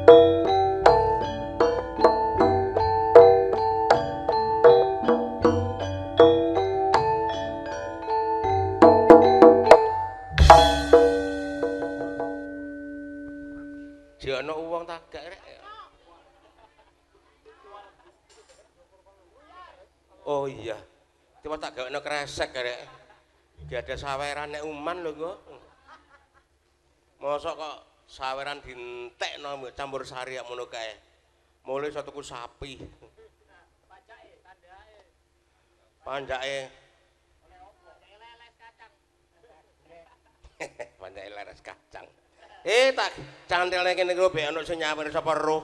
Ana uang tagak rek. Oh iya. Cuma tak gawekno kresek rek. Gak ada saweran nek uman lho kok. Mosok kok saweran dientekno campur sari ngono kae. Mulai iso tuku sapi. Panjake. Panjake leres kacang. Tak cantelne kene kok ben ono sing nyawer sapa roh.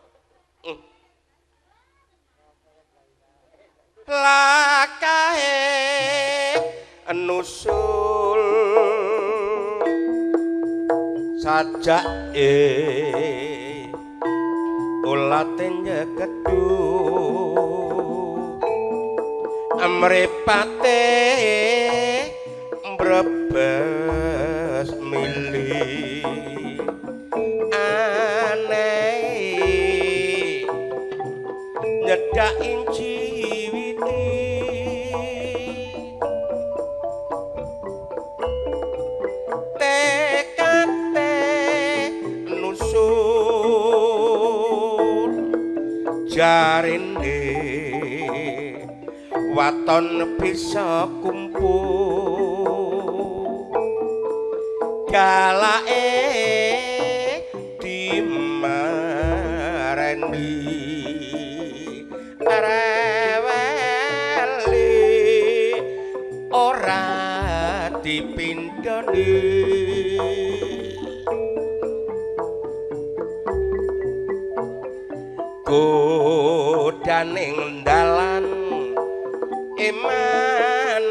Lakae nusul sajake ulate nyekedhu amripate mbrebes milih nyedakin jiwiti tekate nusul jarine waton bisa kumpul galake dimareni reweli ora dipindhoni godaning dalan eman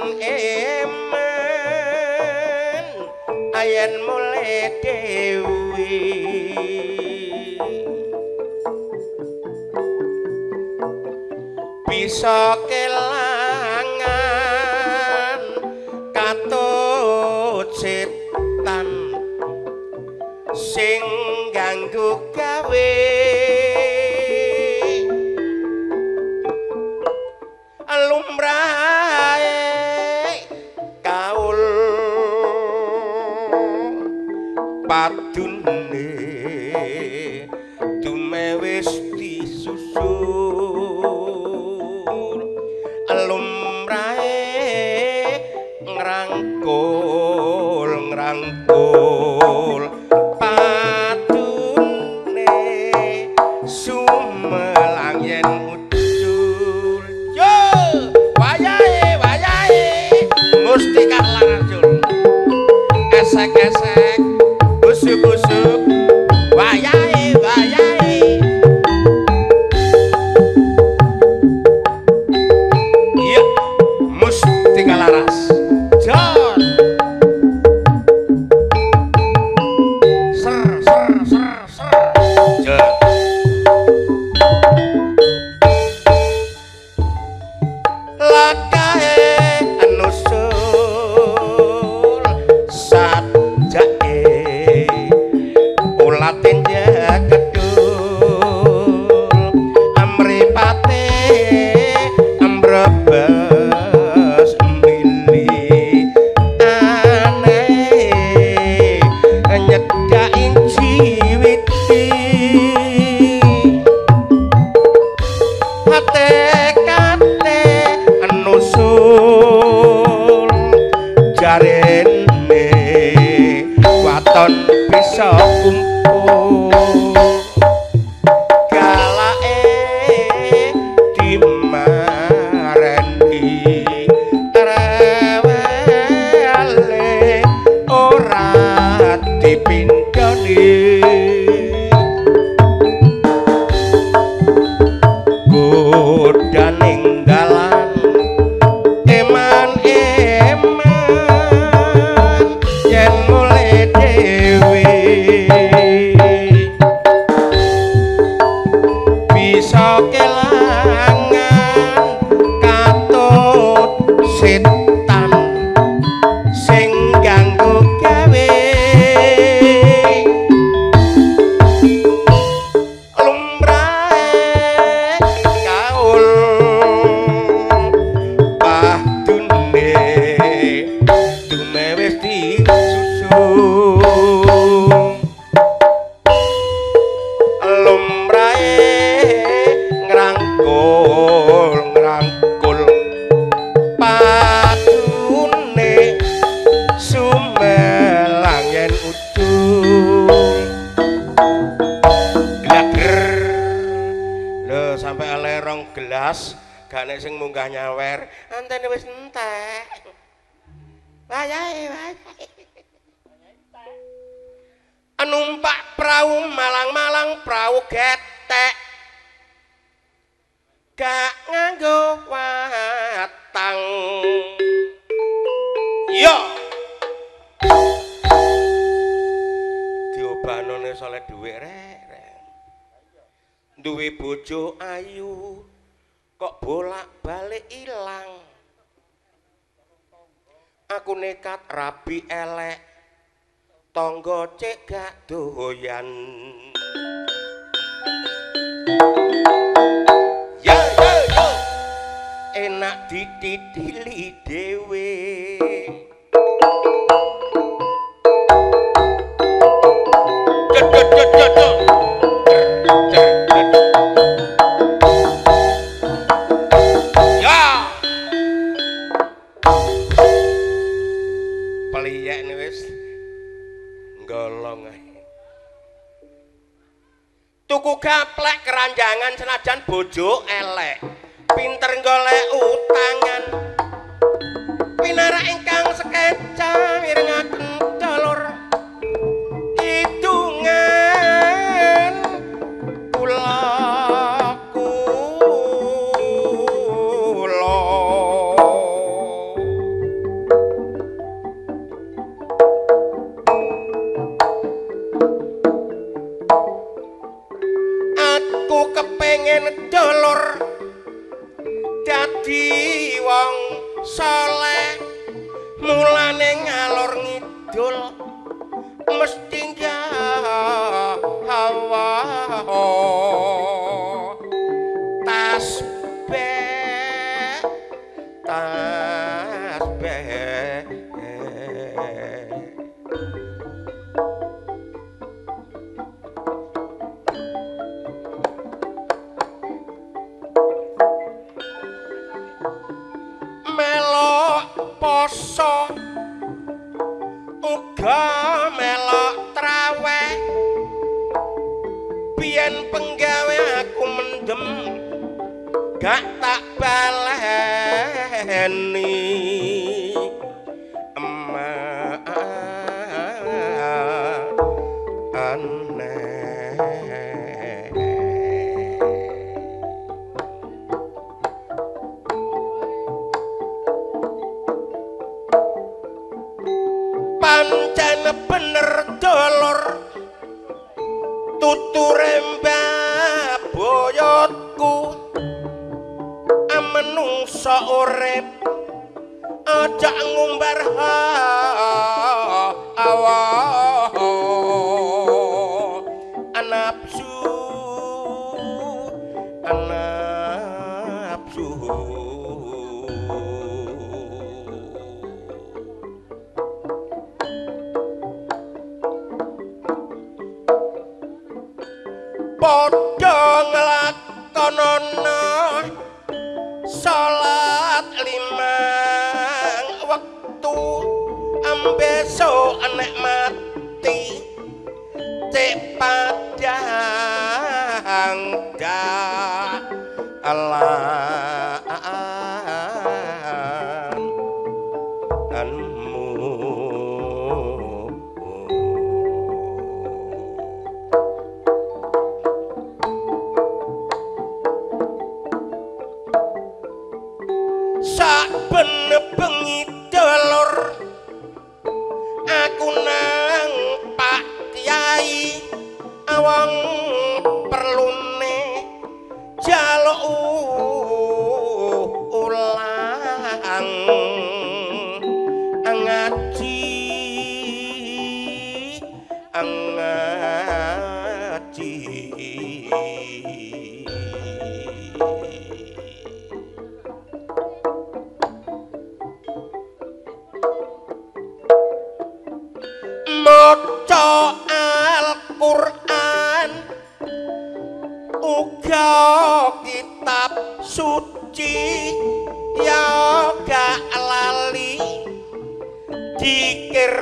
ayen mulai dewi bisa kelangan katut setan sing ganggu gawe lumrahe kaul padune dumewis disusul lumrahe ngrangkul padune sumelang yen ucul yo wayahe Mustika Larjul esek-esek busuk-busuk wayahe iya Mustika Laras Jon ser Jon lakae nusul sajak sampai lerong gelas gak nek sing munggah nyawer antene wis entek wayahe numpak perahu malang-malang perahu getek gak nganggo watang yo diobanone soleh duwe rek duwe bojo ayu kok bolak-balik ilang aku nekat rabi elek tangga cek gak doyan yo enak dititili dhewe tuku gaplek keranjangan senajan bojo elek pinter golek utangan pinara ingkang sekeca mirengaken dalur kidungan kula kepengen dolor dadi wong saleh mulane ngalor ngidul mesti hawa tasbih poso uga melok traweh biyen penggawe aku mendem gak tak baleni emak aneh pancen bener dolor tuture mbah boyotku menungsa urip aja ngumbar hawa nafsu padha nglakonana salat limang wektu ambesok nek mati cek padang saben bengi dolor aku nang Pak Kyai awang perlune jaluk ulang ngaji maca Al-Qur'an uga kitab suci ya gak lali dikir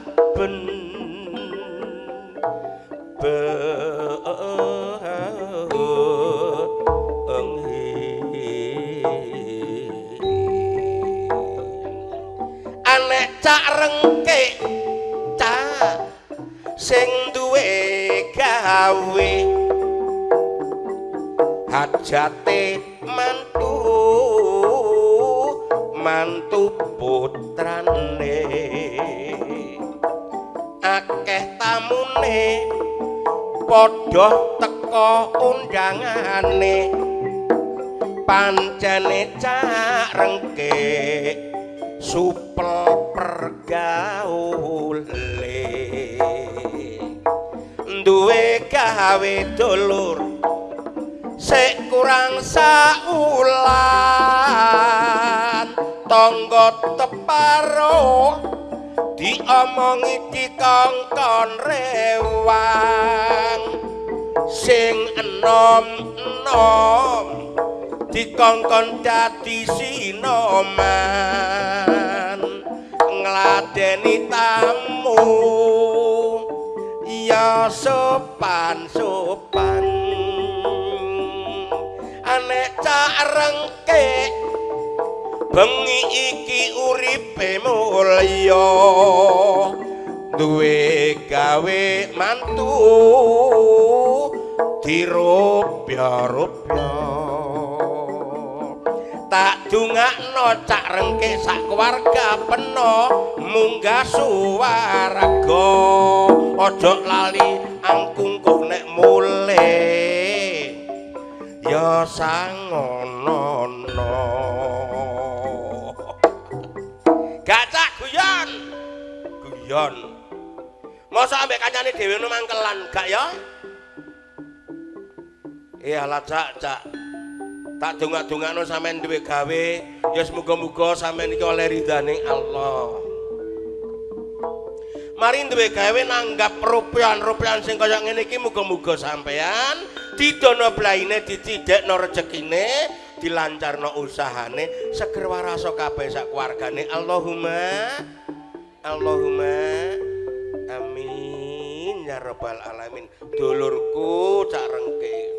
saben rengkek cak sing duwe gawe hajate mantu putrane akeh tamune padha teka undangane pancene cak rengkek supel pergaule duwe gawe dulur sik kurang saulan tangga teparo diomongi dikongkon rewang sing enom-enom dikongkon dadi sinoman ngladeni tamu ya sopan-sopan anek cak rengkek bengi iki uripe mulya duwe gawe mantu dirupya-rupya tak dungakno cak rengkek sak keluarga peno munggah suwarga aja lali angkungkuh nek mule ya sangono gacak guyon masa ambek kancane dhewe mangkelan gak ya iyalah cak tak dongak-dongakno sampean duwe gawe ya semoga-moga sampean iki oleh ridhaning Allah mari duwe gawe nanggap rupiah-rupiah sing kaya ngene iki muga-muga sampean didono blaine dicidekno rezekine dilancarno usahane seger warasa kabeh sak keluargane Allahumma amin ya rabbal alamin dulurku cak rengke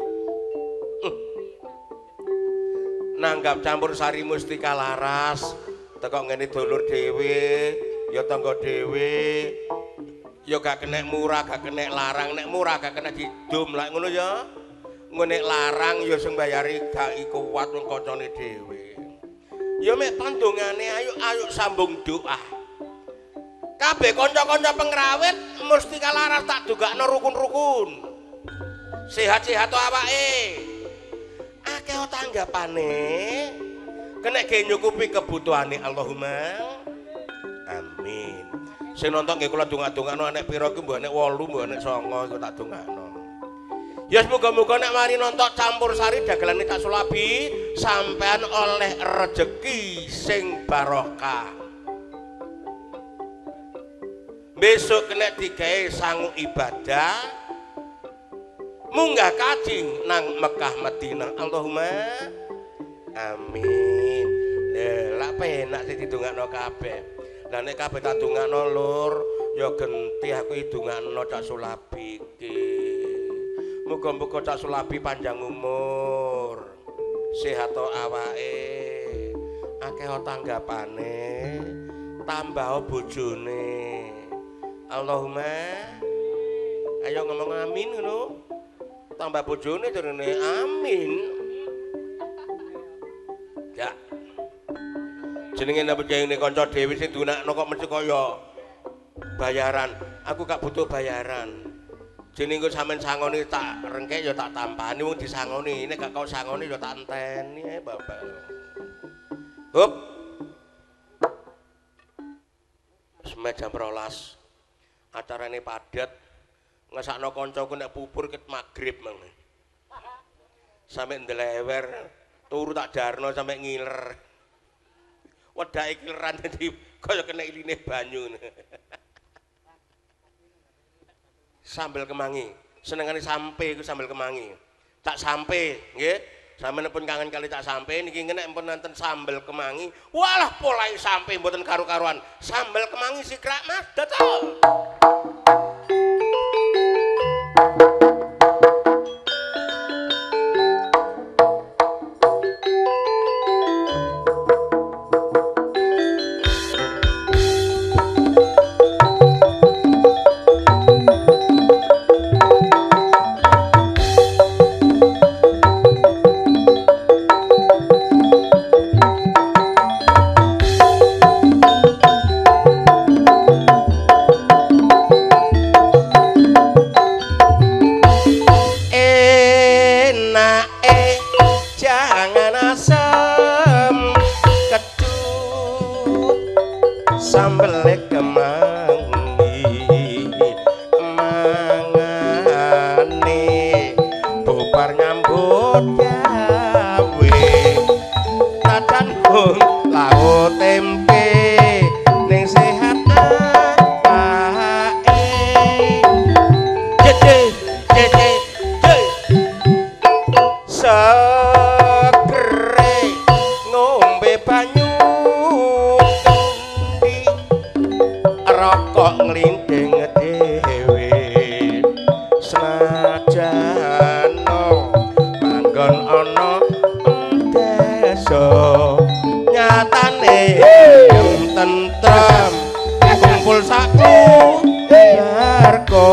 nanggap campur sari mustika laras teko ngene dulur dhewe ya tangga dhewe ya gak kena murah gak kena larang nek murah gak kena didum lak ngono ya nek larang ya sing bayari gak kuat wong kancane dhewe ya mek pandongane ayo sambung doa kabeh kanca-kanca pengrawit mustika laras tak dugakno rukun-rukun sehat-sehat to awake akeh tanggapane kena ge nyukupi kebutuhane Allahumma amin sing nonton nggih kula donga-dongakno nek pira ki mbok nek 8 mbok nek 9 iku tak dongakno ya semoga-moga nek mari nonton campur sari dagelane tak sulabi sampean oleh rejeki sing barokah besok kena digawe sangu ibadah munggah kaji nang Mekah Madinah Allahumma amin lha penak sing didongakno kabeh lah nek kabeh tak dongakno lur ya genti aku dongakno Cak Sulabi iki muga-muga Cak Sulabi panjang umur sehat to awake akeh tanggapane tambah bojone Allahumma ayo ngomong amin ngono tambah bojone jarene amin ya jenenge napa jayune kanca dhewe sing dunakno kok mesti kaya bayaran aku gak butuh bayaran jenenge sampean sangoni tak rengkek ya tak tampani wong disangoni nek gak kau sangoni ya tak enteni bapak hop semet jam 12 acarane padat ngesakno kancaku nek pupur ket magrib mang. Sampe ndelewer turu tak darno sampe ngiler. Wedake kileran dadi kaya kena iline banyu. Sambel kemangi. Senengane sampe iku sambel kemangi. Tak sampe nggih. Sampeyan pun kangen kali tak sampe niki nek pun nonton sambel kemangi. Walah polahe sampe mboten karu-karuan. Sambel kemangi sikrak Mas. Dodol. senajan manggon ana desa nyatane tentrem kumpul saku warga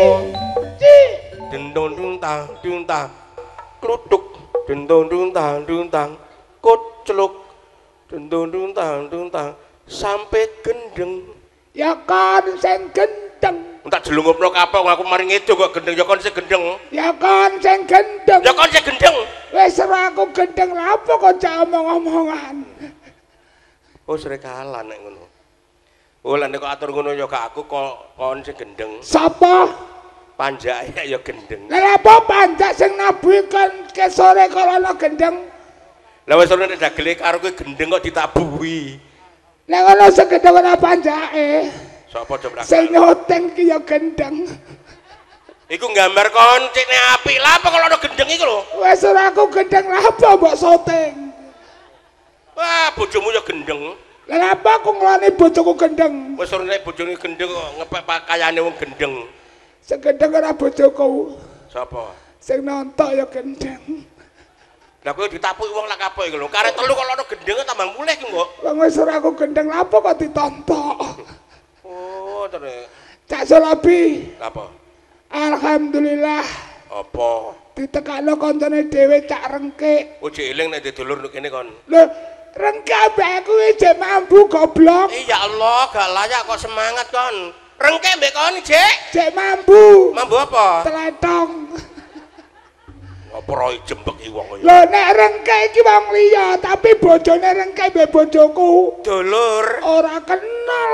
dendong duntang kluthuk dendong duntang kucluk dendong duntang sampai gendeng ya kan sing gendeng tak jelungupno kapok aku mari ngedo kok gendeng ya kon sing gendeng ya kan sing gendeng ya kon sing gendeng wis ora aku gendeng lha apa kok cak omong-omongan oh srekalan nek ngono oh lan nek atur ngono ya gak aku kok kon sing gendeng sapa panjake ya gendeng lha apa panjak sing nabuhi kon ke sore kok ana gendeng lha wis ora nek dagele karo kowe gendeng kok ditabuhi nek ana sing gendeng ora panjake sapa coba sing nyoteng ki ya gendeng iku nggambar koncine apik lha apa kalau ana gendeng iku lho wis ora aku gendeng lha apa mbok syuting wah bojomu ya gendeng lha apa aku nglani bojoku gendeng wis ora nek bojone gendeng kok ngepek pakaiane wong gendeng sing gendeng ora bojoku sapa sing nontok ya gendeng lah kowe ditapuki wong lak kapok iku lho karet telu kalau ana gendeng tambah mulih ki mbok wong wis ora aku gendeng lha apa kok ditontok oh terus Cak Solabi apa alhamdulillah apa ditekakno kancane dhewe Cak Rengkik ojo eling nek didulur nek kene kon lho Rengkik ambek aku iki mampu goblok ya Allah gak layak kok semangat kon Rengkik mbek kon jek mampu apa tletong apa roy jembek iki wong kaya lho nek Rengkik iki wong liya tapi bojone Rengkik mbek bojoku dulur ora kenal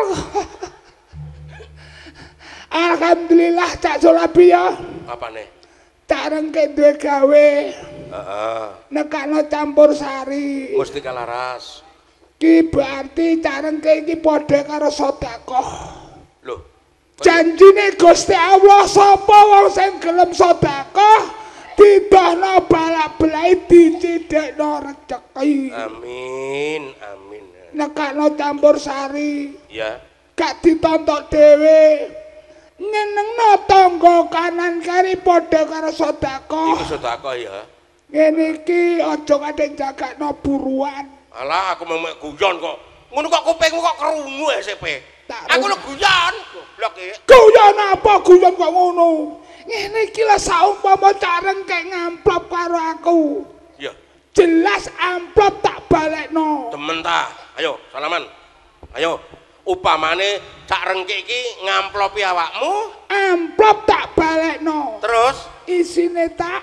alhamdulillah Cak Solabi ya apane Cak Rengkik duwe gawe heeh nekakno campur sari Mustika Laras ki berarti Cak Rengkik iki padha karo sedekah lho janjine Gusti Allah sapa wong sing gelem sedekah didono balak-balai dicidekno rezeki amin nekakno campur sari ya gak ditontok dhewe nyenengno tangga kanan kiri padha karo sedekah iku sedekah ya ngene iki aja kadek jagakno buruan alah aku memek guyon kok ngono kok kupingmu kok krungu SP aku lho guyon goblok iki guyon apa guyon kok ngono ngene iki lho saumpama Cak Rengkik ngamplop karo aku iya jelas amplop tak balekno temen ta ayo salaman ayo upamane Cak Rengkik iki ngamplopi awakmu amplop tak balekno terus isine tak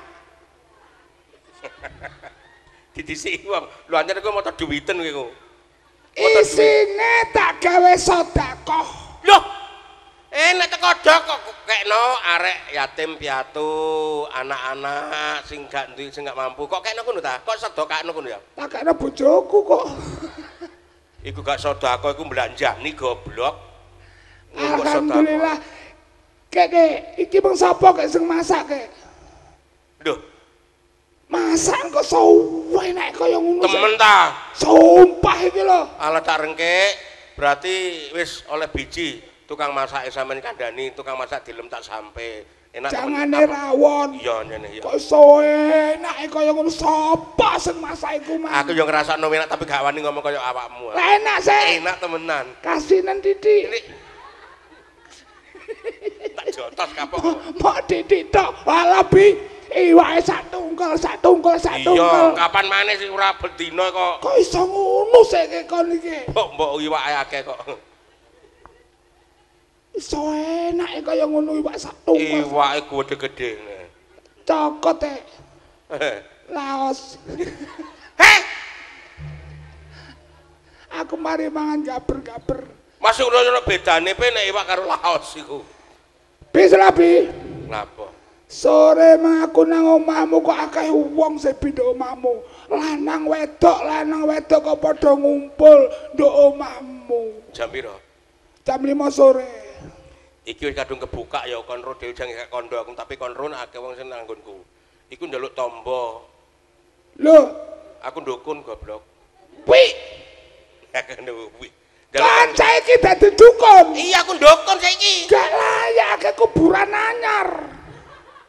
didisiki wong lho anjen kowe moto duwiten kowe isine tak gawe sedekah lho nek teko dok kok kekno arek yatim piatu anak-anak sing gak mampu kok kekno ngono ta kok sedekahno ngono ya tak kena bojoku kok iku gak sedekah iku belanjani goblok alhamdulillah kek iki bang sapa kek sing masak kek lho masak kok suwe nek kaya ngono temen ta sumpah iki lho ala Cak Rengkik berarti wis oleh biji tukang masak sampean kandhani tukang masak dilem tak sampe enak jangane rawon iya ngene ya kok suwe nek kaya ngono sapa sing masak iku mah aku yo ngrasakno enak tapi gak wani ngomong kaya awakmu enak sih enak temenan kasinan titik tak jotos kapok mau titik tok alabi iwake sak tungkel iya kapan maneh sing ora bedina kok iso ngono sik kon iki mbok iwake akeh kok iso enak kaya ngono iwak sak tungkel iwake gede-gede cokot laos aku mari mangan gaber-gaber masuk ono bedane pe nek iwak karo laos iku bis labi lapo sore mang aku nang omahmu kok akeh wong sing pindho omahmu lanang wedok kok padha ngumpul nduk omahmu jam piro jam 5 sore iki wis kadung kebuka ya kon ro dhewe jange gak kondo aku tapi kon ro akeh wong sing nang nggonku iku njaluk tombo lho aku ndukun goblok wi kan saiki dadi dukun iya aku ndukun saiki gak layak ke kuburan anyar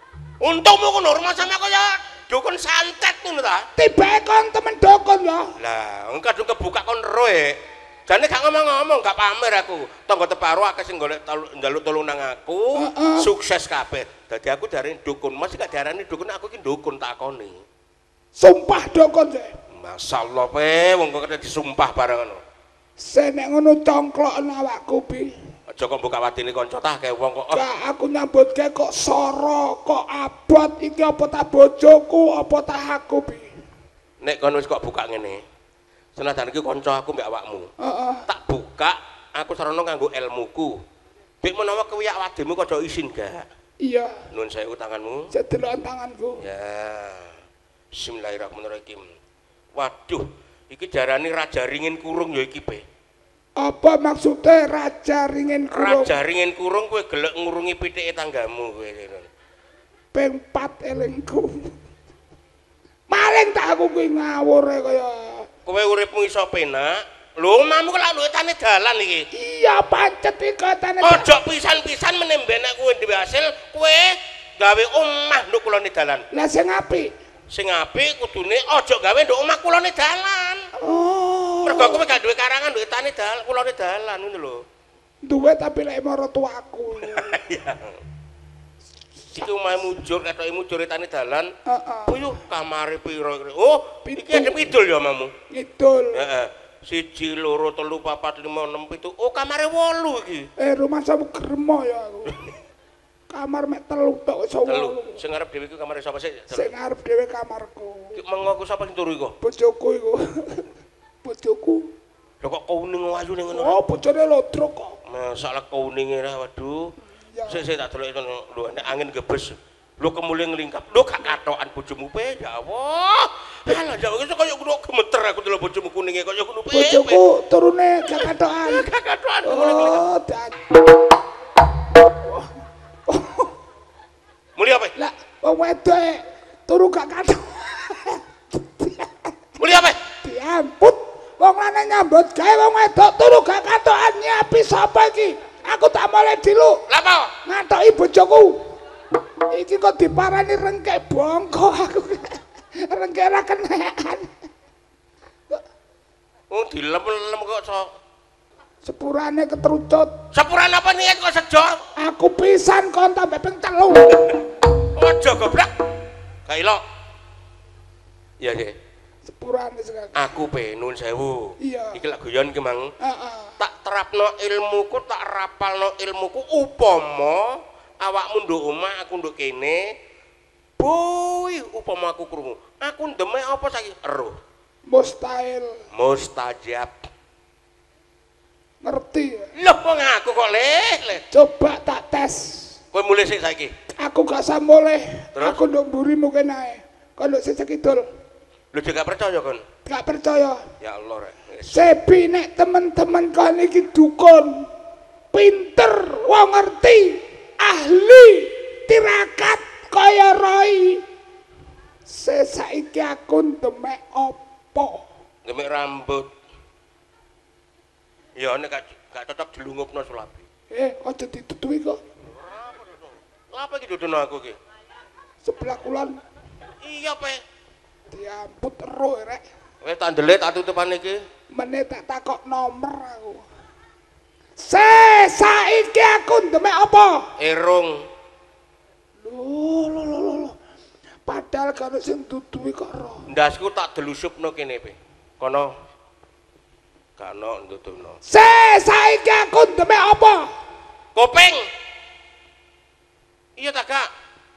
Untungmu ngono rumah sama kaya dukun santet ngono ta. Tibake kon temen dukun ya. Lah, wong kadung kebuka kon ero e. Jane gak ngomong-ngomong, gak pamer aku. Tangga teparo akeh sing golek njaluk tulung nang aku, sukses kabeh. Dadi aku diarani dukun, mesti gak diarani dukun, aku iki dukun takoni. Sumpah dukun sih. Masyaallah pe, wong kok disumpah bareng ngono. Sing nek ngono congkloken awakku pi. Aja kok buka watine kanca tah akeh wong kok. Gak aku nyambutke kok soro, kok abot iki apa ta bojoku, apa ta aku pi. Nek kon wis kok buka ngene. Senajan iki kanca aku mbek awakmu. Heeh. Tak buka, aku sarana nganggo ilmuku. Bik menawa kewiyak wadimu kok isin gak? Iya. Nuwun sewu tanganmu. Sedelok tanganku. Ya. Bismillahirrahmanirrahim. Waduh, iki jarane raja ringin kurung ya iki, Be. Apa maksudnya raja ringin kurung? Raja ringin kurung kowe gelek ngurungi pitike tanggamu kowe. Ping 4 elingku. Maling tak aku kuwi ngawur kaya. Kowe uripmu iso penak. Lho, omahmu kok lak duitane dalan iki. Iya pancet iki tane. Ojo pisan-pisan menembe nek kowe duwe hasil, kowe gawe omah nduk kulone dalan. Lah sing apik. Sing apik kudune ojo gawe nduk omah kulone dalan. Oh. Mergo kowe gak duwe karangan duitane dalan, kulone dalan ngono lho. Duwe tapi lek marang tuaku. Iya. Iki omahe mujur ketoke mujur etane dalan. Heeh. Oh yo kamare piro? Oh, iki ada pidul ya omamu. Ngidul. Heeh. 1 2 3 4 5 6 7. Oh, kamare 8 iki. Rumah samu gremo ya aku. Kamar mek 3 tok iso 3. Sing arep dhewe iku kamare sapa sih? Sing arep dhewe kamarku. Ki mengoku sapa sing turu iku? Bojoku iku. Bojoku. Lho kok kuning ayu ning ngono. Oh, bojone lodrok kok. Masalah kuninge ra waduh. Ya. Sik tak delok lho nek angin gebes. Lho kemule nglingkap. Lho gak katokan bojomu pe ya Allah. Alah ya iso koyo ngono gemeter aku delok bojomu kuninge koyo ngono pe. Bojoku turune gak katokan. Gak katokan. Oh, dan. Muli apa? Lah, wong wedok turu gak katokan. Muli apa? Diamput. Wong lanang nyambut gawe wong wedok turu gak katokan nyapi sapa iki? Aku tak mulai diluk. Lah apa? Ngatoki bojoku. Iki kok diparani rengkek bongko aku. Rengkek ra kenekan. Oh, dilem-lem kok sok. Sepurane ketrucut. Sepuran apa nih kok sejo? Aku pisan kon tambah ping 3. Ojo goblok. Gak ilok. Iya, Dek. Sepurane sekali. Aku pe nuwun sewu. Iya. Iki lak guyon ki, Mang. Heeh. Tak terapno ilmuku, tak rapalno ilmuku upama awakmu nduk omah, aku nduk kene. Boy, upama aku krungu. Aku ndemek apa saiki? Eruh. Mustahil. Mustajab. Ngerti ya? Loh, kok aku kok le. Coba tak tes. Kowe mulai sik saiki. Aku gak samoleh. Terus? Aku nduk mburimu kene. Kon nduk sing kidul. Lu juga percaya kon? Gak percaya. Ya Allah rek. Sepi nek temen-temen kan iki dukun. Pinter, wong ngerti, ahli, tirakat kaya Roy. Saiki aku ndemek apa? Ndemek rambut. Ya nek gak cocok dilungupno sulapi. Aja ditutupi kok. Apa iki dudono aku iki? Sebelah kulon Iya, Pe. diamput ero rek. Wis tak ndelik tak tutupan iki. Meneh tak takok nomor aku. Saiki aku ndemek apa? Irung. Lho. Padahal kan sing duduhi kok ero. Ndasku tak delusupno kene, Pe. Kono kano nduduno. Saiki aku ndemek apa? Kuping. Iya tak, Kak?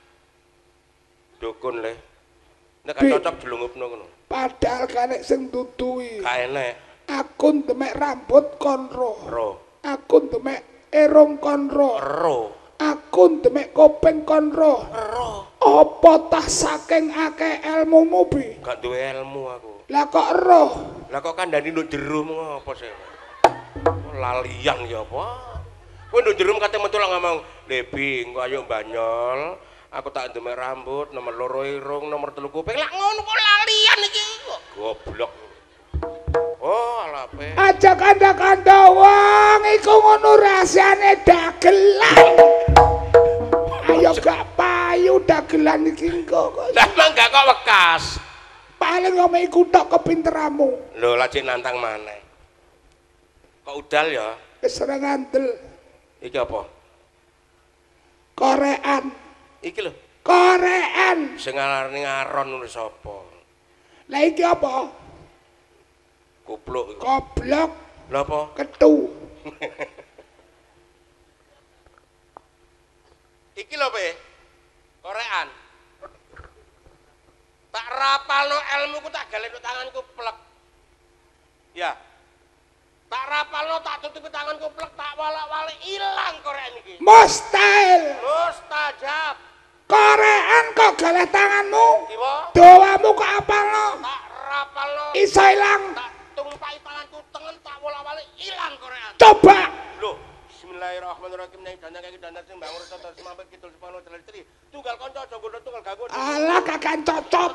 Dukun le. Nek gak cocok dilungupno ngono. Padahal kan sing duduhi. Gak enek. Aku ndemek rambut kon ro. Ro. Aku ndemek irung kon ro. Ro. Aku ndemek kuping kon ro. Ro. Apa tah saking akeh ilmumu bi? Gak duwe ilmu aku. Lah kok ero? Lah kok kandhani nduk jero ngopo sih? Lalian ya apa? Kowe nduk jero kate metu lak ngomong, "Lebi, engko ayo Banyol. Aku tak ndemek rambut, nomor 2 irung, nomor 3 kuping." Lah ngono kok lalian iki. Goblok. Oh, alape. Aja kanda-kanda wong iku ngono rahasiane dagelan. Ayo gak payu dagelan iki engko kok. Lah mangga kok wekas. Paling ngomong iku tok kepinteramu. Lho lajeng nantang maneh. Kok udal ya? Wis ora ngandel. Iki apa? Korean. Iki lho. Korean. Sing ngarani ngaron nulis sapa? Lah iki apa? Kupluk. Goblok. Lha apa? Ketu. Iki lho, Pe. Korean. Tak rapalno ilmuku tak galekno tanganku plek. Ya. Tak rapalno tak tutupi tanganku plek tak walak-walik ilang Korean iki. Mustahil. Mustajab. Korean kok galeh tanganmu? Kiwa? Doamu kok apalno? Tak rapalno. Iso ilang. Tak tumpai tanganku tengen tak walak-walik ilang Korean. Coba. Loh, bismillahirrahmanirrahim ning dana kaki dana sing bangun rasa semampir kidul sepano tri tunggal kanca aja nggono tunggal ganggu. Alah kakak cocok.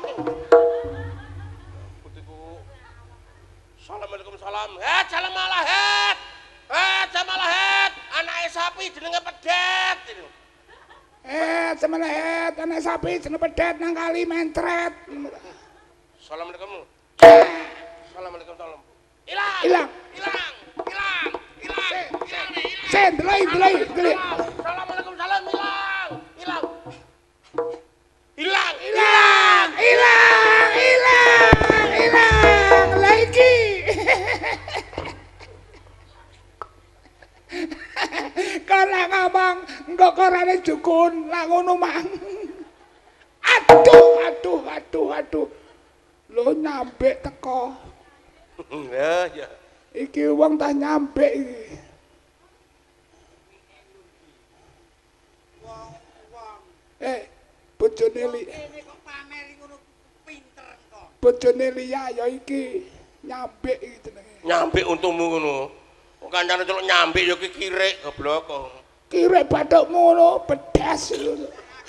Putiku. Assalamualaikum salam. Salam malah het. Jamalah het. Anake sapi jenenge pedet. Semana anak sapi jenenge pedet nang kali mentret. Assalamualaikum. Assalamualaikum salam. Ilang. Hilang. Sen, deloi. Assalamualaikum salam hilang. Lagi. Kalau ngomong engkau korane jukun lah ngono mang. Aduh. Lo nyampe teko. Ya. Iki wong tak nyampe iki. Bojone li. Kene kok pameri ngono pinter kok. Bojone liya ya iki nyampe iki jenenge. Nyampe untumu ngono. Kok kancane celuk nyampe ya ki kirik goblok kok. Kirek bathukmu ngono pedes ngono.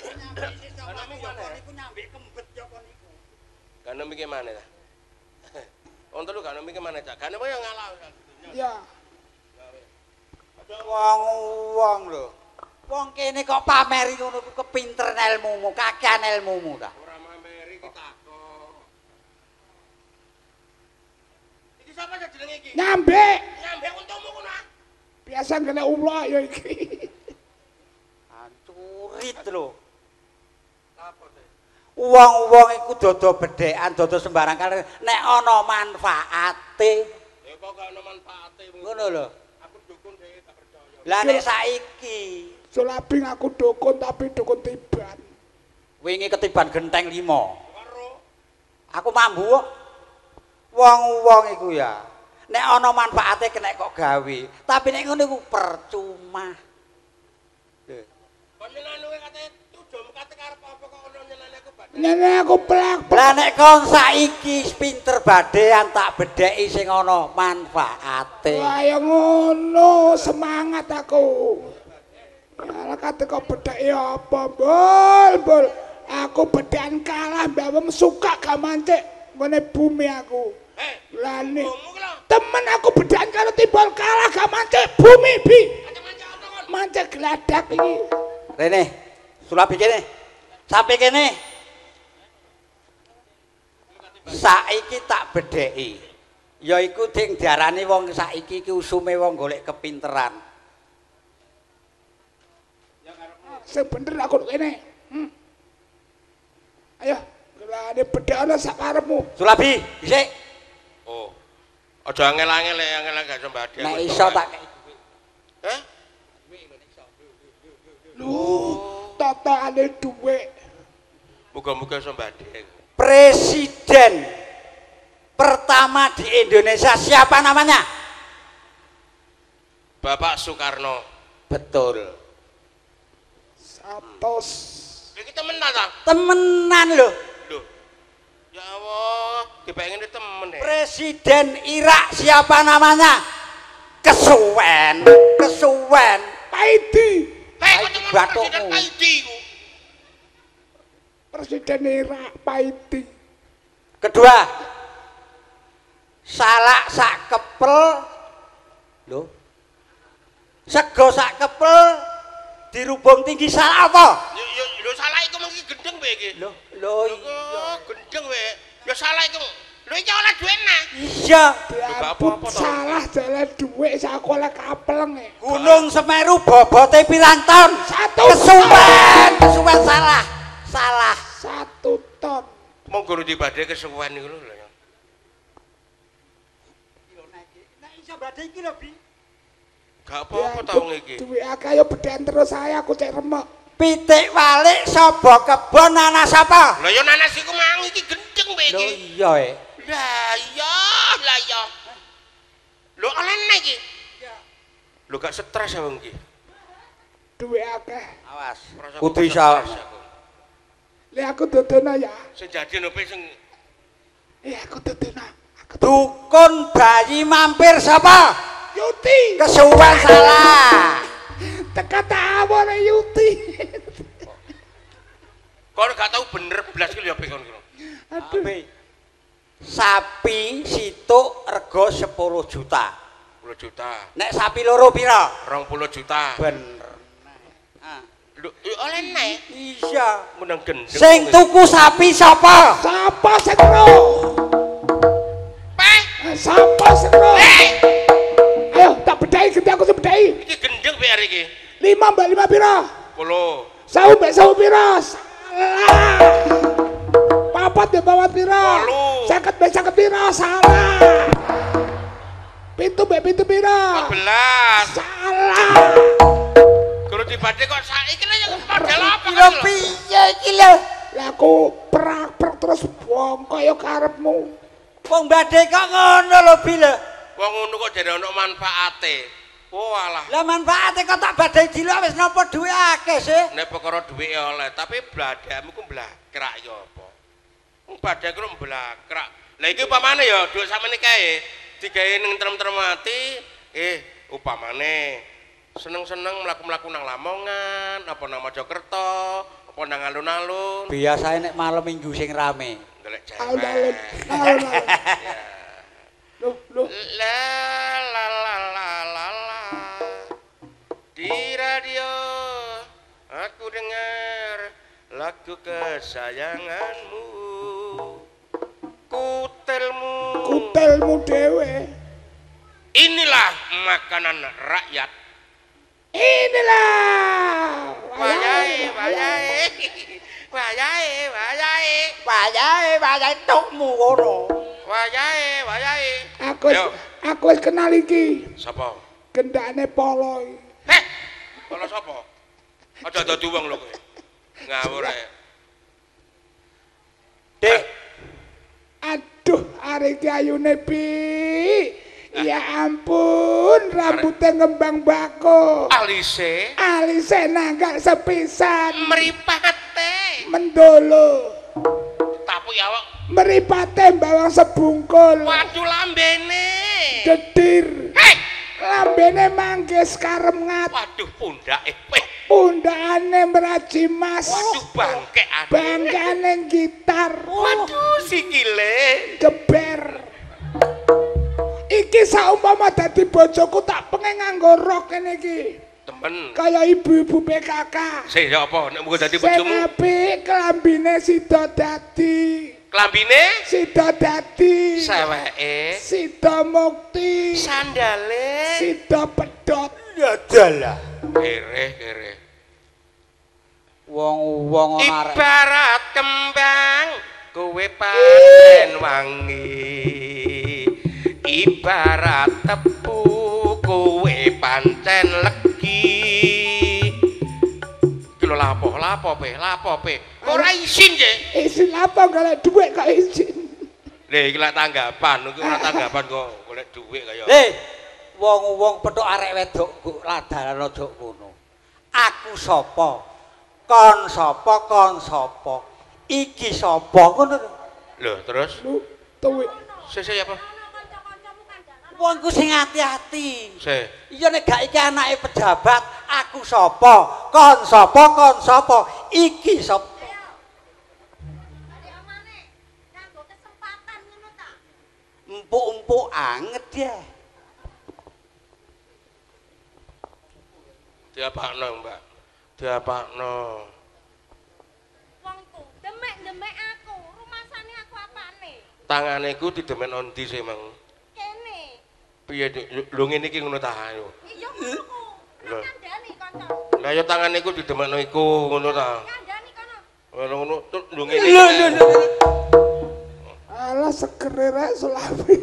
Niku nyambe kembet ya kon niku. Ganem iki maneh ta? Wong telu ganem iki maneh cak. Ganem ya ngalah. Ya. Wong lho. Wong kene kok pameri ngono ku kepinteran ilmumu, kakean ilmumu ta. Ora mameri ki takok. Iki sapa sing jenenge iki? Nyambe. Nyambe untumu ngono. Biasa kena ulah ya iki. Ancurit lho. Apa teh? Wong-wong iku dodo bedhekan, dodo sembarang kali nek ana manfaate. Ya kok gak ono manfaate Ngono lho. Aku dukun dhewe tak percaya. Lah nek saiki Sulabing aku dukun tapi dukun tiban. wingi ketiban genteng 5. Karo Aku mambu kok. Wong-wong iku ya. Nek ana manfaate kena kok gawe, tapi nek ngono iku percuma. kon nyenani kowe kate tujuanmu kate karep apa kok ono nyenani aku badhe. Nene aku plak. Lah nek kon saiki pinter badean tak bedheki sing ana manfaate. Kaya ngono semangat aku. Ya kate kok bedheki apa, Bol. Aku bedhekan kalah mbak suka gak mancik ngene bumi aku. Lah nek temen aku bedhekan karo timbal kalah gak mancik bumi bi. Mancik gladak iki. Rene, Sulabi kene. Sampai kene. Saiki tak bedheki. Yaiku sing diarani wong saiki iki usume wong golek kepinteran. Sing bener aku kene. Ayo, gelane bedhekane sak karepmu. Sulabi, dhisik. Oh. Aja angel-angel gak iso mbadhe. Nek iso tak kei dhuwit. Hah? Lho, tataane dhuwit. Muga-muga iso mbadhe. Presiden pertama di Indonesia siapa namanya? Bapak Soekarno. Betul. Satos. Iki temenan ta? Temenan loh. Lho. Ya Allah, dipengene temen ya. Presiden Irak siapa namanya? Kesuwen. Paidi. Kok temen Batukmu. presiden Paidi ku. Presiden Irak Paidi. Kedua, salak sak kepel. Loh. Sego sak kepel dirubung tinggi salak apa? Yo salah iku mung kowe iki. Lho iya. Gendeng kowe. Ya salah iku. Lho iki oleh dhuwit nah. Iya. Gak apa-apa to. Salah jalan dhuwit sak oleh kapleng. Gunung Semeru bobote pirang ton? 1 Kesuwen salah. Salah. 1 ton. Monggo Rudi badhe kesuwen niku lho. Nek iso badhe iki lho, Bi. Gak apa-apa to wong iki. Dhuwit akeh ayo bedhen terus saya aku cek remek. Pitik walik sapa kebon nanas apa? Lah ya nanas iku mang iki gendeng kowe Lho iki. iya e. Lah iya. Lho oleh nek iki. Iya. Lho gak stres ya wong iki. Dhuwit akeh. Awas. Merasa Kudu kok iso. stres aku. Lek aku dodono ya. Sing jadi nopo sing Aku dodono. Dukun bayi mampir sapa? Yuti. Kesuwen salah. Teka tawon Yuti. kok gak tau bener blas iki lho pikon kira. Aduh. Sapi situk rego 10 juta. 10 juta. Nek sapi loro pira? 20 juta. Bener. Ah. Lho oleh nek Iya. menang gendeng. Sing tuku sapi sapa? Sapa sing ro? Peh. Sapa sing ro? Ayo tak bedai genti aku sing bedai. Iki gendeng PR iki. 5 mbak 5 pira? 10. Sawu mbak sawu pira? Salah. Papat mbak papat pira? 50 mbak 50 pira? Salah. Pintu mbak pintu pira? 14. Salah. Guru dibadhe kok saiki lho model apa Lho kan lho. piye iki lho? Lah aku prak-prak terus wong kaya karepmu. Wong badhe kok ngono lho Bi lho. Wong ngono kok jare ono manfaate. Oh alah. Lah manfaate kok tak badhe dilok wis napa duwe akeh sih? Nek perkara dhuwit oleh, tapi bladakmu ku mblakrak ya apa? Wong badhe ku mblakrak. Lah iki upamane ya dhuwit sakmene kae digawe ning trem-trem mati, upamane seneng-seneng mlaku-mlaku nang Lamongan, apa nang Mojokerto, apa nang alun-alun. Biasane nek malam Minggu sing rame. Golek Alun-alun. cewek. Alun-alun. Loh. La la la la la la. Di radio aku dengar lagu kesayanganmu. Kutelmu dhewe. Inilah makanan rakyat. Inilah. Wayahe Tukmu ngono. wayahe. Aku wis kenal iki. Sapa? Gendane Polo. Heh. Kalau sapa? Aja dadi wong lho kowe. Ngawur ae. Dik, Aduh, arek iki ayune Bi. Ya ampun, rambutnya ngembang bako. Alise Alise nanggak sepisan. mripate. Mendolo. Tapi awak Mripate bawang sebungkul. waduh lambene. Dedir. Hei, Lambene manggis karemet. waduh pundake. Weh, Pundakane meraji mas. waduh bangkeane. Bangkane gitar. Waduh sikile. Geber. Iki saumpama dadi bojoku tak pengen nganggo rok kene iki. Temen. Kaya ibu-ibu PKK. Sih ya apa nek mung dadi Sing bojomu? apik klambine sida dadi. Klambine, Sida dadi. seweke, Sida mukti. sandale. Sida pedhot. ya dalah. Kere. Wong-wong ana arek. Ibarat kembang kowe panen wangi. Ibarat tebu kowe pancen legi. Iki lho lapo pe. Ora isin je. Isin apa golek dhuwit kok isin. Lha iki lak tanggapan, iki ora tanggapan kok golek dhuwit kaya. Wong-wong petuk arek wedok kok ladalan aja ngono. Aku sapa? Kon sapa? Iki sapa? Ngono lho. Lho, terus Lu tuwik. sese apa? Wong ku sing ati-ati. Se. Iya nek gak iki anake pejabat, aku sapa? Kon sapa? Iki sapa? Empuk-empuk anget ya. Diapakno, Mbak. Diapakno. Tangane iku didemen ondi sih, Mang? Kene. Piye lho ngene iki ngono ta ayo. Iya ngono. Lho. Kandhani kanca. Lah ya tangane iku didemen iku ngono ta. Kandhani kono. Ngono ngono lho ngene. Alah segere rek sulawi.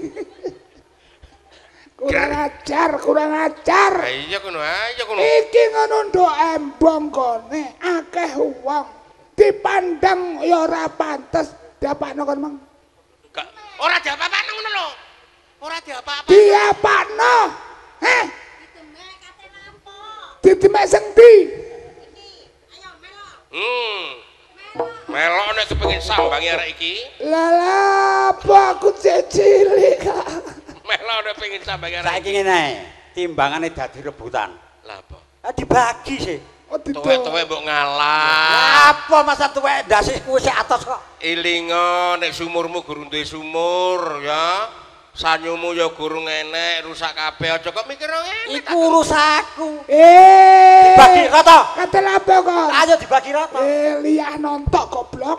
Kurang ajar. Ha iya kono aja kono. Iki ngono nduk embong kene akeh wong dipandang ya ora pantes diapakno kon Mang. Ora diapa-apakno ngono lho. Ora diapa-apa. Diapakno. Heh, Ditemek kate nampo. ditimek sing ndi? Iki. Ayo melok. Melok nek kepengin sambangi arek iki. Lah apa aku cilik kak. Melok nek pengin sambangi arek. Saiki ngene ae, timbangane dadi rebutan. Lah apa? Dibagi sih. Oh didol. Tuwek-tuwek mbok ngalah. Apa masa tuwek ndasih kuwi sik atos kok. Ilingo nek sumurmu guru duwe sumur ya. Sanyumu ya guru enek, rusak kabeh aja kok mikir ngene. Iku urusku. Dibagi Dibagi rata. Kate apa kok? Ayo dibagi rata. Liyah nontok goblok.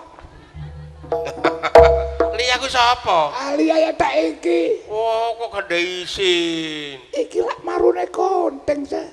Liya ku sapa? Liyah ya tak iki. Oh, kok gak isin. Iki lak marune konting sih.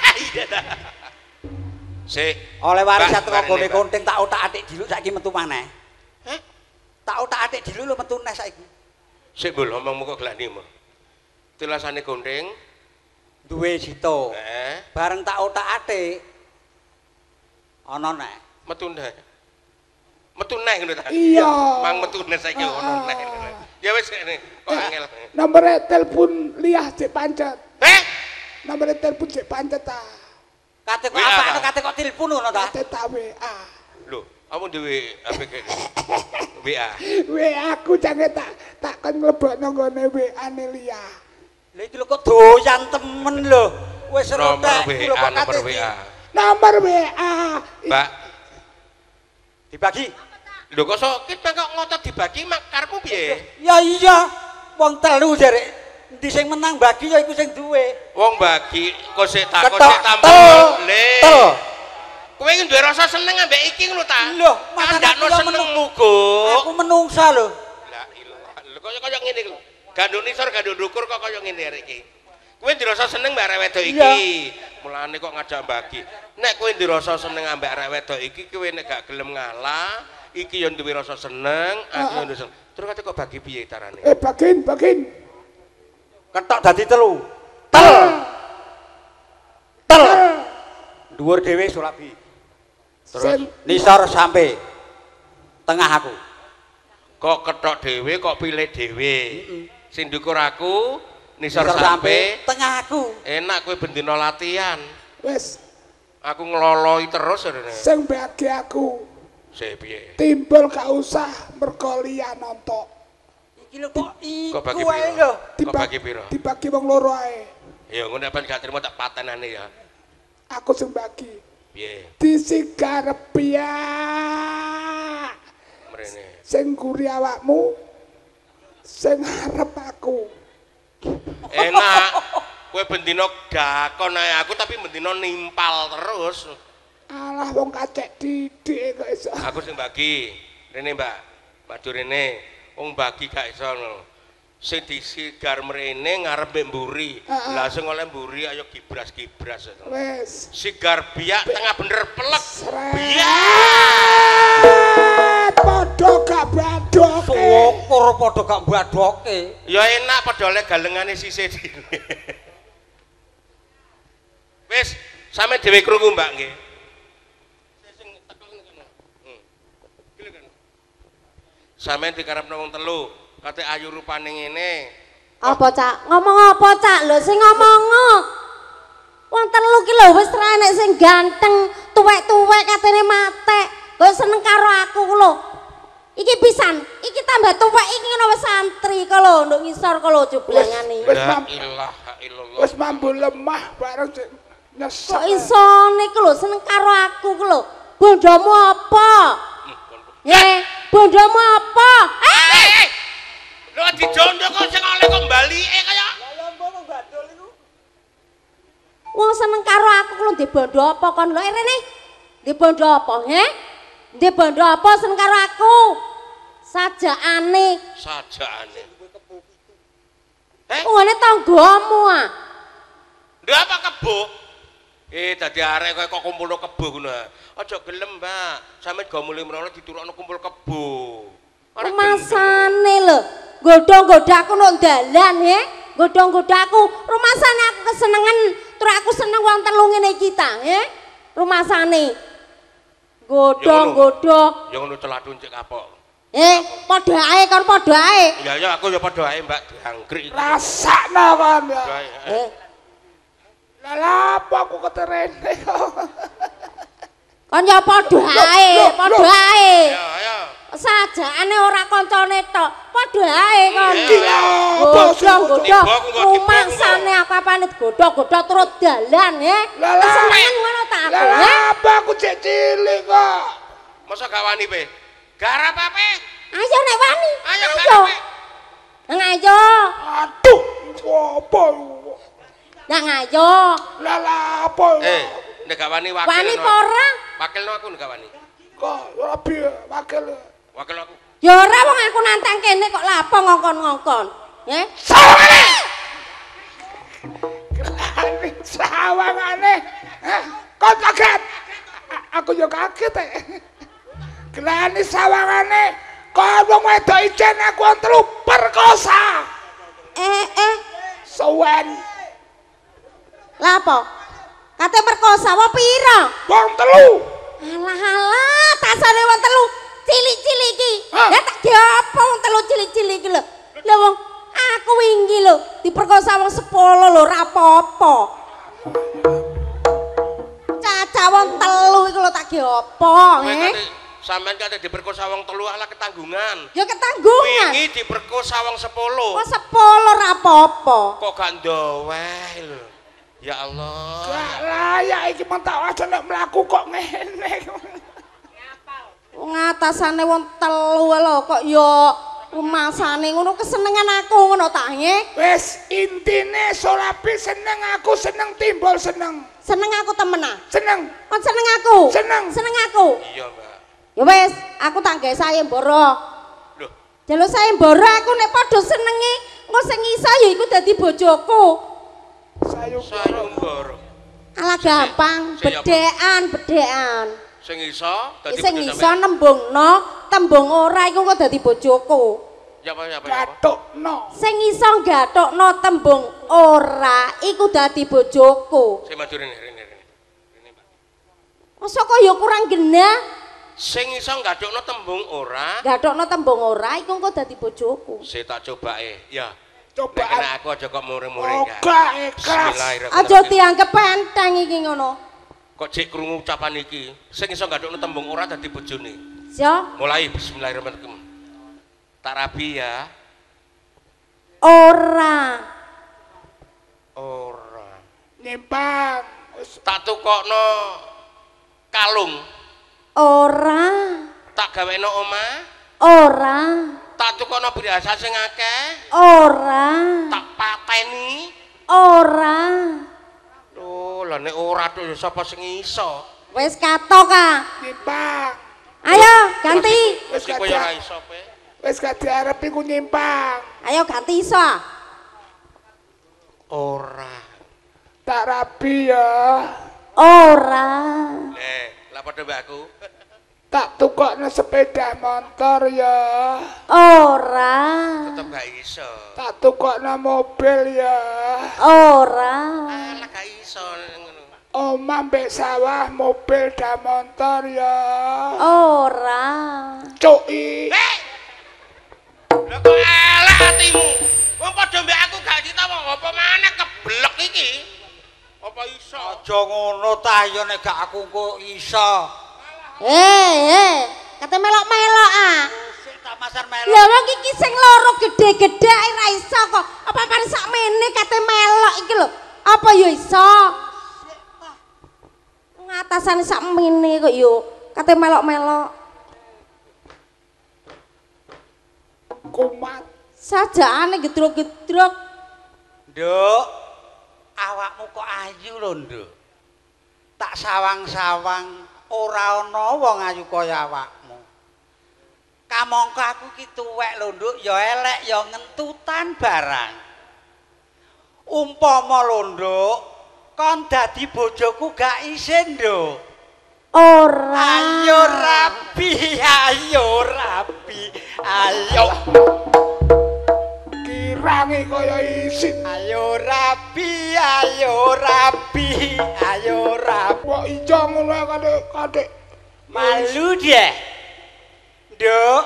Sik. Oleh warisan teko Mbak, gone Mbak. konting tak otak-atik dulu saiki metu maneh. Hah? Tak otak-atik dulu lho metu neh saiki. Sik mbul omongmu kok glani mo. Tilasane gondeng. Duwe sito. Heeh. Bareng tak otak-atik ana nek. Metu neh. Metu neh ngono ta? Iya. Mang metu neh saiki ono neh. Ya wis ngene, kok angel. Nomor telepon Liyah cek pancet. Nomor telepon cek pancet ta. Kate kok WA, apa Kak? kate kok telepon ngono ta? Kate tak WA. Lho, kamu dhewe HP kene. WA. WA aku jange tak kon mlebokno nggone WA-ne Liyah. Lha iki lho kok doyan temen lho. Wis Nomor rotek lho WA, kok nomor kate WA. Nomor WA. Mbak, dibagi. lho kok sakit kok ngotot dibagi mak karepmu piye? Ya iya, wong telu jare. Endi sing menang bagi ya iku sing duwe. Wong bagi kok sik tak kok Ketok, sik tambah. tel, Le. tel. Kowe iki duwe rasa seneng ambek iki ngono ta? Lho, masa kandakno aku ya senengmu, Guk. Aku menungsa lho. La ilah. Lho kaya ngene iki lho. Ganduk nisor ganduk ndukur kok kaya ngene arek iki. Kowe dirasa seneng mbak arek wedok iki. Mulane kok ngajak bagi. Nek kowe dirasa seneng ambek arek wedok iki, kowe nek gak gelem ngalah, iki yo duwe rasa seneng, aku yo seneng. Terus kate kok bagi piye carane? Bagin. Ketok dadi telu. Tel. Tel. Dhuwur dhewe Sulabi. Terus nisor sampe tengah aku. Kok ketok dhewe kok pilih dhewe. Sing ndukur aku, nisor sampe tengah aku. enak kowe bendina latihan. Wes Aku ngeloloi terus rene. sing bagi aku. Sik piye? Timbul gak usah mergo Liyah nontok. Iki lho kok Kok bagi iku ae piro? lho. Kok bagi piro? Dibagi wong loro ae. Ya ngono apa gak trimo tak patenane ya. Aku sing bagi. Piye? Disigarep ya. Mrene. Sing guri awakmu. Sing arep aku. Enak. Kowe bendina dakon ae aku tapi bendina nimpal terus. Alah wong kacek didik kok iso. Aku sing bagi. Rene, Mbak. Mbak Durene, wong bagi gak iso ngono. Sing disigar mrene ngarep mbek mburi. Lah sing oleh mburi ayo gibras-gibras. Wes. Sigar biak tengah bener pelek. Biak. Padha gak badoke. Syukur padha gak mbadoke. Ya enak padha oleh galengane sisih dhewe. Wis, sampe dhewe krungu, Mbak nggih. Sing tekok ngono. Gile kan. Sampeyan dikarepno wong telu, kate ayu rupane ngene. Apa Cak? Ngomong apa Cak? Lho sing ngomong. Wong telu ki lho wis ra enek sing ganteng, tuwek-tuwek katene matek. Kok seneng karo aku lho. Iki pisan, iki tambah tuwek iki ngono wis santri kok lho, nduk ngisor kok lho jublangane. La ilaha illallah. Wis mambu lemah bareng sing nyesek. Kok isone ku lho seneng karo aku ku lho. Bondomu apa? Bondomu apa? Lho dijondo kok sing oleh kok mbalike kaya. Wong seneng karo aku ku lho ndek bondo apa kon lho rene? Ndek bondo apa, he? Ndek bondo apa seneng karo aku? Sajakane. Sajakane. Ngene tanggamu ah. Ndak apa kebo? Dadi arek kok kumpulno kebo ngono. Aja gelem, Mbak. Sampe go mulih mrono diturukno kumpul kebo. Rumasane lho. Godhong-godhaku nang dalan he. Godhong-godhaku. Rumasane aku kesenengan. Terus aku seneng wong telu ngene iki ta, he. Rumasane. Godhong-godhong. Ya ngono celatun cek kapok. Padha ae kon padha ae. Ya aku ya padha ae, Mbak, diangkrik. Rasakno kon ya. Lah apa aku keterene kok. Kon ya padha ae, padha ae. Ya, ayo. Sajakane ora kancane tok. Padha ae kon. Godhong-godhong. Rumangsane apa-apane godhong-godhong terus dalan he. Seneng ngono ta aku. Lah apa aku cek cilik kok. Masa gak wani pe? Garap apa? Ayo nek wani. Ayo garap. Nang ayo. Aduh, apa Nang ayo. lah apa Nek gak wani wakil. Wani apa ora? Wakilno aku nek gak wani. kok lebih wakil Wakil aku. Ya ora wong aku nantang kene kok lapo ngongkon-ngongkon. Nggih. sawangane kok kaget aku yo kaget gelane sawangane kok wong wedok ijen aku telu perkosa suwen Lapo? Kate perkosa wong pira? wong telu Alah tasane wong telu cilik-cilik iki. Hah? Ya tak diapa wong telu cilik-cilik iki lho. Lha wong aku wingi lho diperkosa wong 10 lho ora apa-apa. Caca wong telu iku lho tak diapa, Sampeyan kate diperkosa wong telu ala ketanggungan. Ya ketanggungan. Wingi diperkosa wong 10. Wong 10 ora apa-apa. Kok gak ndoweh lho. Ya Allah. gak layak iki mentak aja nek mlaku kok ngene Wong atasane wong telu lho kok ya rumasane ngono kesenengan aku ngono ta nggih. wis intine Solapi seneng aku seneng timbul seneng Seneng aku temenan. seneng Kon seneng aku. Seneng. Seneng aku. Iya, Mbak. Ya wis, aku tak gawe sayembara. Loh, Jaluk sayembara aku nek padha senenge, engko sing isa ya iku dadi bojoku. sayembara. Alah gampang, Sing apa? bedekan. Sing iso dadi Sing bojo iso sampeyan. nembungno, tembung ora iku kok dadi bojoku. Ya apa. gatukno Sing iso gathokno tembung ora iku dadi bojoku. Sing maju rene. Pak. Masa kok ya kurang genah? Sing iso ngadukno tembung ora, Gathokno tembung ora iku kok dadi bojoku. saya tak cobae. Ya. coba Nek kena aku aja kok muring-muring kan. oga ikhlas Bismillahirrahmanirrahim. Aja dianggep enteng iki ngono. Kok cek krungu ucapan iki. Sing iso ngadukno tembung ora dadi bojone. Ya, Mulai bismillahirrahmanirrahim. Tak rabi ya. ora. Ora. nyimpang Tak tukokno kalung. Ora. Tak gawekno omah. Ora. Tak tukokno biasa sing akeh. Ora. Tak pateni. Ora. Loh, lah nek ora tuh ya sapa sing iso? Wis katok ah. nyimpang Ayo ganti. Wis Wis koyo ora iso pe. wis gak diarep iku nyimpang Ayo ganti iso. Ah. Ora. tak rabi ya Ora. Lah padha mbakku. tak tukokno sepeda motor ya Ora. Tetep gak iso. tak tukokno mobil ya Ora. Lah gak iso ngono. omah mbek sawah mobil dan motor ya Ora. cuki Lah kok elek atimu? Wong padha mbek aku gak cita wong apa maneh keblek iki. Apa iso? Aja ngono ta ya nek gak aku kok iso. Kate melok-melok ah. Sik tak masar melo. Lah wong iki sing loro gede-gede ae ra iso kok. Apa-apane sakmene kate melok iki lho. Apa ya iso? Ngatasane sakmene kok yo kate melok-melok. kumat Sajakane gedrok-gedrok. Nduk, awakmu kok ayu lho, Nduk. Tak sawang-sawang ora ana wong ayu kaya awakmu. Kamangka aku ki tuwek lho, Nduk, ya elek ya ngentutan barang. Umpama lho, Nduk, kon dadi bojoku gak isin, Nduk. Ora. Ayo rapi, ayo rapi. Ayo. Kirange kaya isin. Ayo rapi, ayo rapi. Ayo rapi. Kok ijo ngono kadek. Malu dia. Nduk.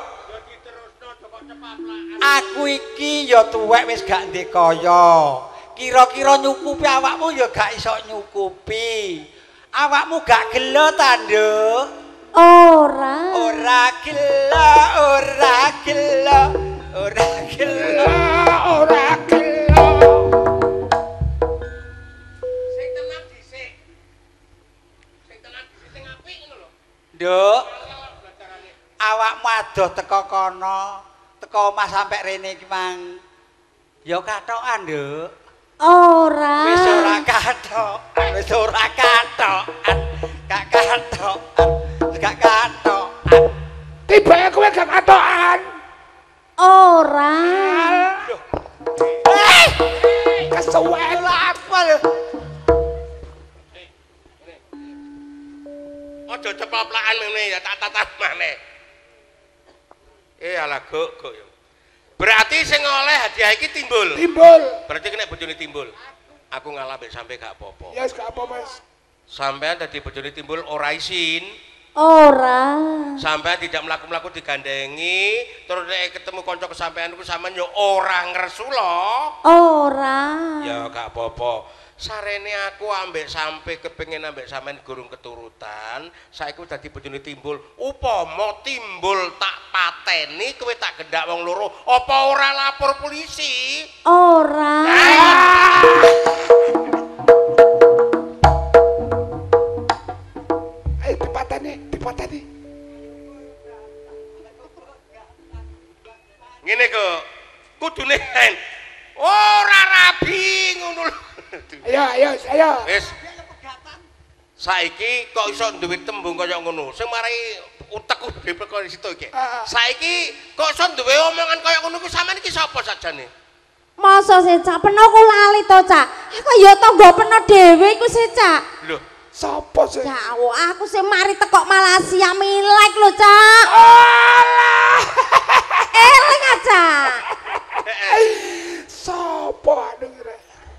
Aku iki ya tuwek wis gak ndek kaya. Kira-kira nyukupi awakmu ya gak iso nyukupi. Awakmu gak gelo ta, Nduk? Ora. Ora gelo, ora gelo, ora gelo. Ora gelo. Sing tenang dhisik. Sing tenang dhisik sing apik ngono lho. Nduk. Awakmu adoh teko kono, teko omah sampe rene iki mang. Ya kathokan, Nduk. Ora. Wis ora kathok, wis ora kathokan. Gak kathokan, gak kathokan. Tibake kowe gak katokan. Ora. Kesuwen. Lah apa lho? Aja ceplakan ngene ya tak tatah maneh. Alah gok ya. Berarti sing oleh hadiah iki timbul. Timbul. Berarti kena bojone timbul. Aku ngalah mbek sampe gak apa-apa. Ya wis gak apa, Mas. Sampean dadi bojone timbul ora isin. Ora. Sampean tidak mlaku-mlaku digandengi, terus nek ketemu kanca kesampean ku sampean yo ora ngresu lho. Ora. Ya gak apa-apa. Sarene aku ambek sampe kepengin ambek sampean gurung keturutan, saiki dadi bojone timbul. Upama timbul tak pateni kowe tak gendak wong loro, apa ora lapor polisi? Ora. Ayo dipateni. Ngene kok. Kudune ora rabi ngono lho. Ayo. Wis. Saiki kok iso duwe tembung kaya ngono. Sing marai utekku dhewe kok situ iki. Saiki kok iso duwe omongan kaya ngono ku sampean iki sapa sajane? Masa sih, Cak? Peno ku lali to, Cak. Aku ya tangga peno dhewe iku sih, Cak. Lho, Sapa sih? Cak, aku sih mari teko Malaysia milek lho, Cak. Alah. Eling aja. Sapa aduh kira.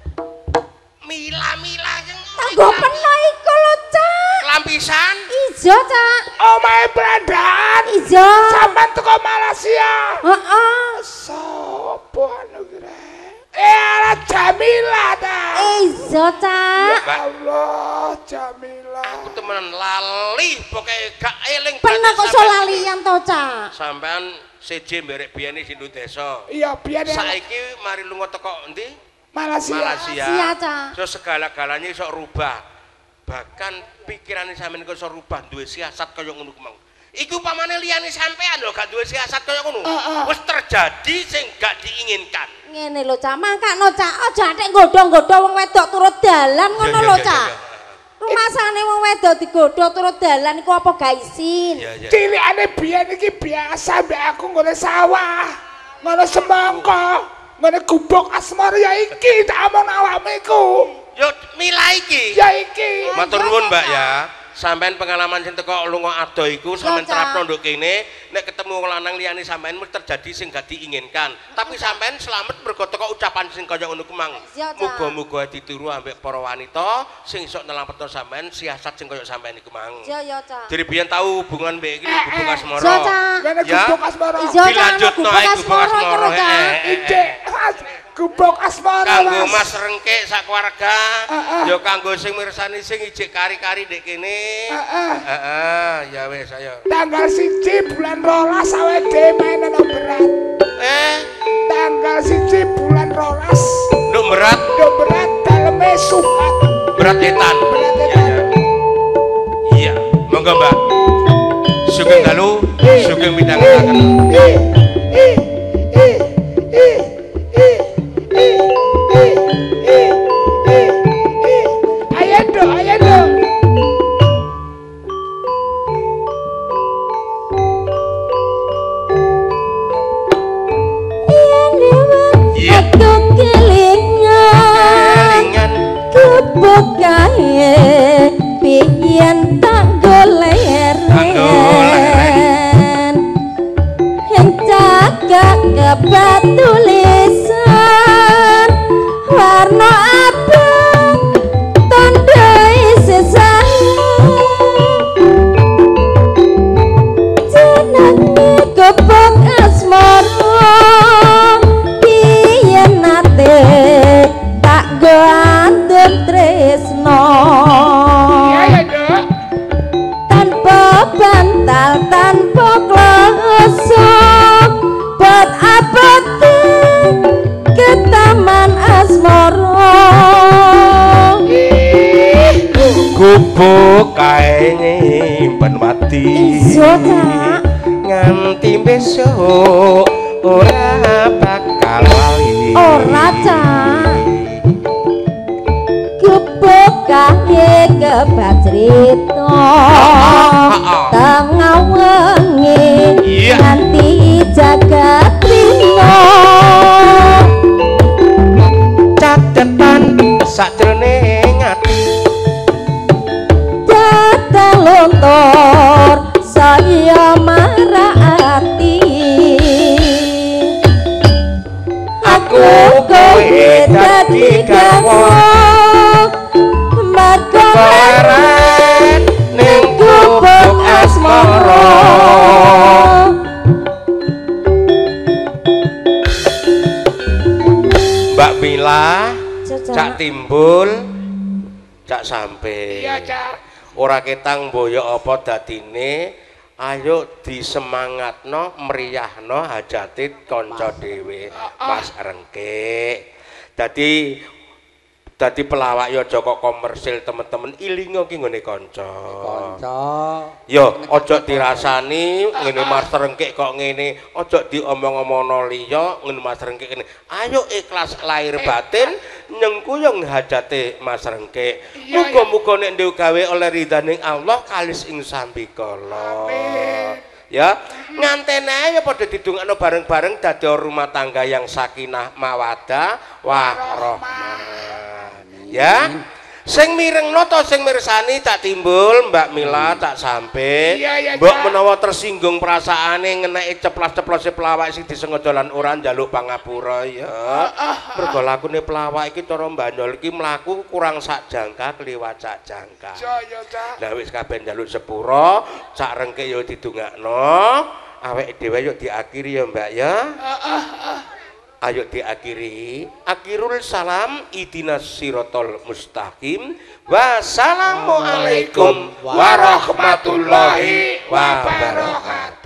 mila sing Tangga peno iku lho, Cak. lampisan. Ijo, Cak. Omahe Brandan. Ijo. Sampeyan teko Malaysia. Heeh. Sapa anu kira? Ala Jamila ta. Ijo, Cak. Mbak, Allah Jamila. aku temenan lali pokoke gak eling Peno kok iso sampean. lalian to, Cak. Sampean seje mberek biyene sindu desa. Iya biyen Saiki mari lunga teko endi? Malaysia. Malaysia, Cak. So segala-galanya iso rubah. Bahkan pikirane sampean kok iso rubah duwe siasat kaya ngono ku mang. Iku upamane liyane sampean lho gak duwe siasat kaya ngono. Wis terjadi sing gak diinginkan. Ngene lho, Cak. Mangkakno, Cak. Aja atik nggodho-nggodho wong wedok turut dalan ngono lho, Cak. Rumasane wong wedok digodho turut dalan iku apa gak isin? Iya. Cilikane biyen iki biasa mbek aku ngene sawah. Ngene semangka. Ngene gubuk asmara ya iki tak omong awakmu iku. Yo mila iki. Ya iki. Matur nuwun, Mbak ya. Sampeyan pengalaman sing teko lunga ado iku sampeyan Cak. terapno nduk kene, nek ketemu wong lanang liyane sampeyan mesti terjadi sing gak diinginkan. Tapi sampeyan selamat mergo teko ucapan sing kaya ngono ku mang. Iya, Cak. Muga-muga ditiru ambek para wanita sing iso nelametno sampeyan siasat sing kaya sampeyan iku mang. Iya, Cak. Jadi biyen tau hubungan mbek iki hubungan Iya, asmara. Cak. Ngene Ya. gubuk asmara. Ijo, Cak. Dilanjutno Gubuk ae gubuk asmara asmara. iku lho, Cak. Ide gubuk asmara. Kanggo Mas Rengkek sak keluarga, Heeh. ya kanggo sing mirsani sing ijik kari-kari ndek kene. Heeh, ya wis ayo. Tanggal 1 bulan 12 awake mainan berat. Tanggal 1 bulan 12 Nduk berat, berat daleme sukat. berat etan. Berat Iya, etan. iya. Iya, monggo Mbak. Sugeng dalu, sugeng midhangetaken. Ayo dong. kekebat tulisan warna abang tanda sesan jenenge kebak asmara yen nate tak gandeng tresno Iya ya, Dok. tanpa bantal tanpa klosok buat abadi ke taman asmara Gubuk kae nyimpen mati Iya, Kak. nganti besok ora bakal lali ora Cak gebuk kae kebat crita tengah wengi Iya. nganti jagat rina catetan sakjroning ati datang lontor saya marati aku kowe dadi garwa mergo Barat ning gubuk asmara Mbak Mila cak timbul cak sampe Iya, Cak. ora ketang mboyo apa dadine ayo disemangatno mriyahno hajate kanca dhewe Mas Rengke dadi pelawak ya aja kok komersil temen-temen ilingo ki nggone kanca yo aja dirasani ngene Mas Rengke kok ngene aja diomong-omongno liya ngene Mas Rengke kene ayo ikhlas lahir batin nyengkuyung hajate Mas Rengke muga-muga nek ndek gawe oleh ridhaning Allah kalis ing sambikala ya ngantene ya padha didongakno bareng-bareng dadi rumah tangga yang sakinah mawaddah warahmah ya sing mirengno to sing mirsani tak timbul Mbak Mila tak sampe mbok menawa tersinggung perasaane ngeneki ceplas-ceplose pelawak sing disengaja lan ora njaluk pangapura ya mergo lakune pelawak iki cara mbanyol iki mlaku kurang sak jangka kliwat sak jangka lah wis kabeh njaluk sepura Cak Rengke ya didongakno awake dhewe yo diakhiri ya Mbak ya ayo diakhiri akhirul salam idinas sirotol mustaqim wassalamualaikum warahmatullahi wabarakatuh